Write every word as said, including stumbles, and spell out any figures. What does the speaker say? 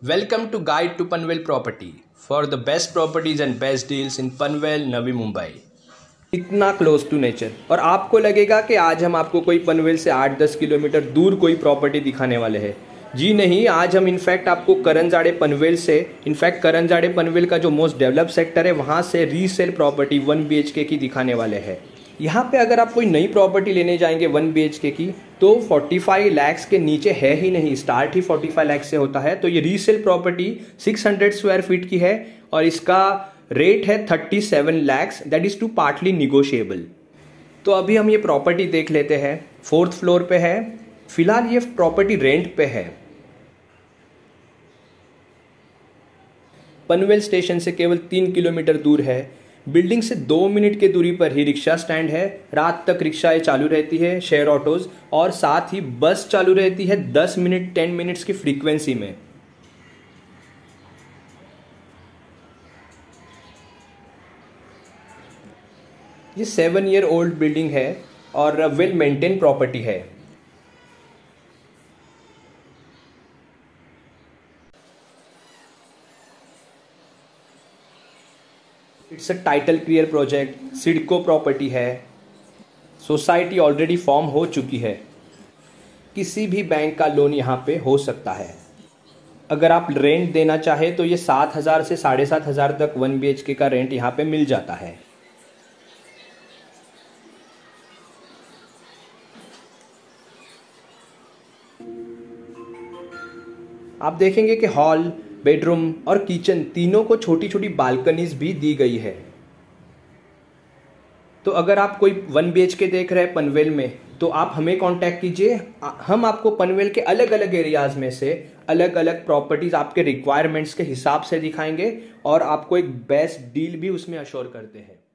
Welcome to Guide to Panvel Property for the best properties and best deals in Panvel, Navi Mumbai. इतना close to nature और आपको लगेगा कि आज हम आपको कोई पनवेल से आठ दस किलोमीटर दूर कोई प्रॉपर्टी दिखाने वाले हैं। जी नहीं, आज हम इनफैक्ट आपको करंजाड़े पनवेल से इनफैक्ट करंजाड़े पनवेल का जो मोस्ट डेवलप सेक्टर है वहाँ से resale property one B H K की दिखाने वाले हैं। यहाँ पे अगर आप कोई नई प्रॉपर्टी लेने जाएंगे वन बी एच के की तो पैंतालीस लाख के नीचे है ही नहीं, स्टार्ट ही पैंतालीस लाख से होता है। तो ये रीसेल प्रॉपर्टी छह सौ स्क्वायर फीट की है और इसका रेट है सैंतीस lakh, that is to partly negotiable. तो अभी हम ये प्रॉपर्टी देख लेते हैं। फोर्थ फ्लोर पे है, फिलहाल ये प्रॉपर्टी रेंट पे है। पनवेल स्टेशन से केवल तीन किलोमीटर दूर है। बिल्डिंग से दो मिनट की दूरी पर ही रिक्शा स्टैंड है। रात तक रिक्शाएं चालू रहती है, शेयर ऑटोज, और साथ ही बस चालू रहती है दस मिनट टेन मिनट्स की फ्रीक्वेंसी में। ये सेवन ईयर ओल्ड बिल्डिंग है और वेल मेंटेन प्रॉपर्टी है। It's a title clear project, CIDCO property है। सोसाइटी ऑलरेडी फॉर्म हो चुकी है। किसी भी बैंक का लोन यहाँ पे हो सकता है। अगर आप रेंट देना चाहे तो ये सात हज़ार से साढ़े सात हज़ार तक वन बी एच के का रेंट यहाँ पे मिल जाता है। आप देखेंगे कि हॉल, बेडरूम और किचन तीनों को छोटी छोटी बालकनीज भी दी गई है। तो अगर आप कोई वन बी एच के देख रहे हैं पनवेल में तो आप हमें कांटेक्ट कीजिए। हम आपको पनवेल के अलग अलग एरियाज में से अलग अलग प्रॉपर्टीज आपके रिक्वायरमेंट्स के हिसाब से दिखाएंगे और आपको एक बेस्ट डील भी उसमें अश्योर करते हैं।